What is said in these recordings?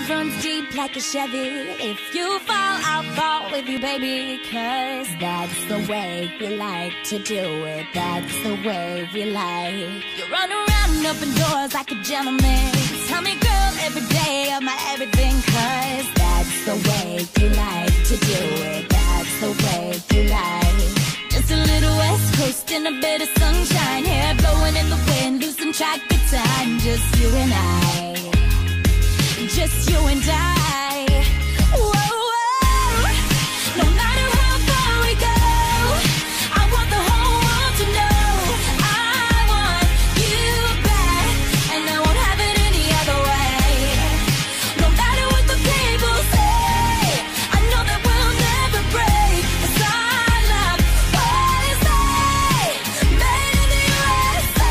runs deep like a Chevy. If you fall, I'll fall with you, baby. Cause that's the way we like to do it. That's the way we like. You run around and open doors like a gentleman. Tell me, girl, every day of my everything. Cause that's the way you like to do it. That's the way you like. Just a little West Coast and a bit of sunshine. Hair blowing in the wind, losing track of time. Just you and I. Just you and I. Whoa, whoa. No matter how far we go, I want the whole world to know I want you back, and I won't have it any other way. No matter what the people say, I know that we'll never break. 'Cause I love what you say. Made in the USA.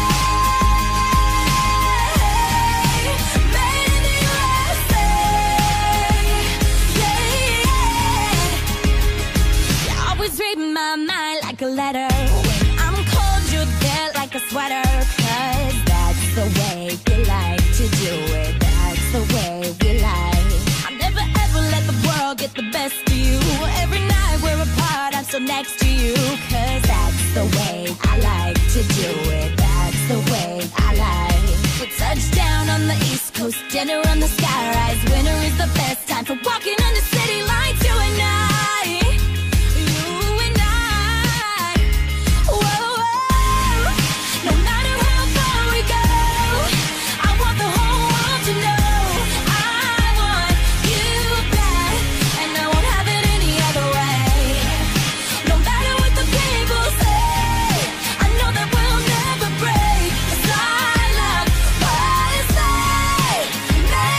Made in the USA. Yeah, yeah. You always read my mind like a letter. When I'm cold, you're there like a sweater. 'Cause that's the way we like to do it. That's the way we like. I'll never ever let the world get the best of you. Every night we're apart, I'm still next to you. 'Cause that's the way I like to do it. That's the way I like. We touch down on the East Coast, dinner on the skyrise. Winter is the best time for walking under city lights. You and I. You and I. Whoa, whoa. No matter how far we go, I want the whole world to know I want you back, and I won't have it any other way. No matter what the people say, I know that we'll never break. 'Cause I love what you say. Made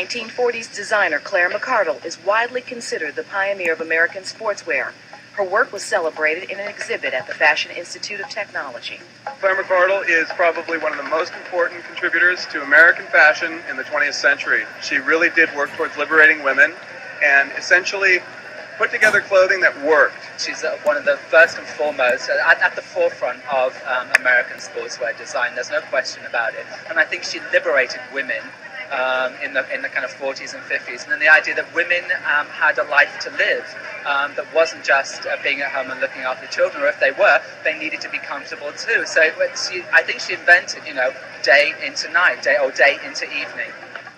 1940s designer Claire McCardell is widely considered the pioneer of American sportswear. Her work was celebrated in an exhibit at the Fashion Institute of Technology. Claire McCardell is probably one of the most important contributors to American fashion in the 20th century. She really did work towards liberating women and essentially put together clothing that worked. She's one of the first and foremost, at the forefront of American sportswear design. There's no question about it. And I think she liberated women in the kind of 40s and 50s. And then the idea that women had a life to live that wasn't just being at home and looking after children, or if they were, they needed to be comfortable too. So I think she invented, day into night, day into evening.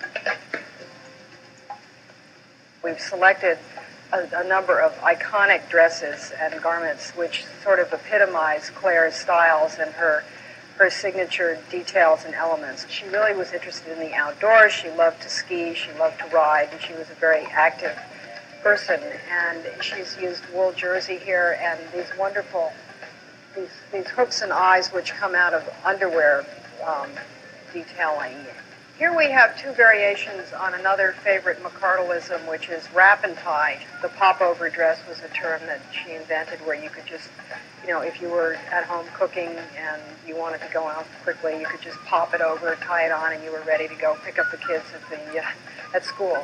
We've selected a number of iconic dresses and garments which sort of epitomize Claire's styles and her signature details and elements. She really was interested in the outdoors. She loved to ski, she loved to ride, and she was a very active person. And she's used wool jersey here and these wonderful, these hooks and eyes which come out of underwear detailing. Here we have two variations on another favorite McCardellism, which is wrap and tie. The popover dress was a term that she invented where you could just, if you were at home cooking and you wanted to go out quickly, you could just pop it over, tie it on, and you were ready to go pick up the kids at school.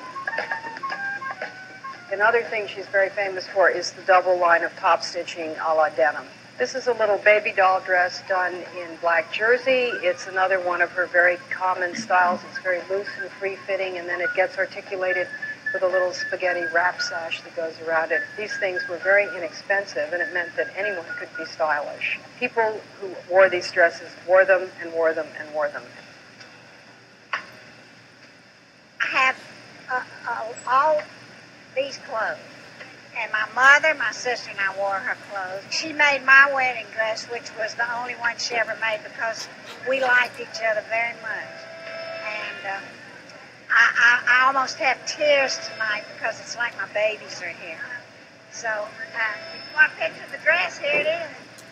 Another thing she's very famous for is the double line of top stitching a la denim. This is a little baby doll dress done in black jersey. It's another one of her very common styles. It's very loose and free-fitting, and then it gets articulated with a little spaghetti wrap sash that goes around it. These things were very inexpensive, and it meant that anyone could be stylish. People who wore these dresses wore them and wore them and wore them. I have all these clothes. And my mother, my sister, and I wore her clothes. She made my wedding dress, which was the only one she ever made because we liked each other very much. And I almost have tears tonight because it's like my babies are here. So, if you want a picture of the dress, here it is.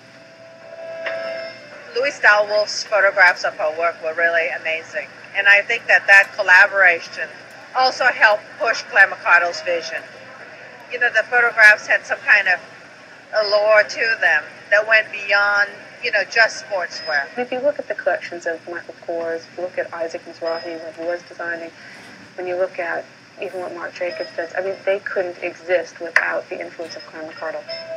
Louise Stallwolf's photographs of her work were really amazing. And I think that collaboration also helped push Claire McCardell's vision. The photographs had some kind of allure to them that went beyond, just sportswear. If you look at the collections of Michael Kors, if you look at Isaac Mizrahi, what he was designing, when you look at even what Marc Jacobs does, they couldn't exist without the influence of Claire McCardell.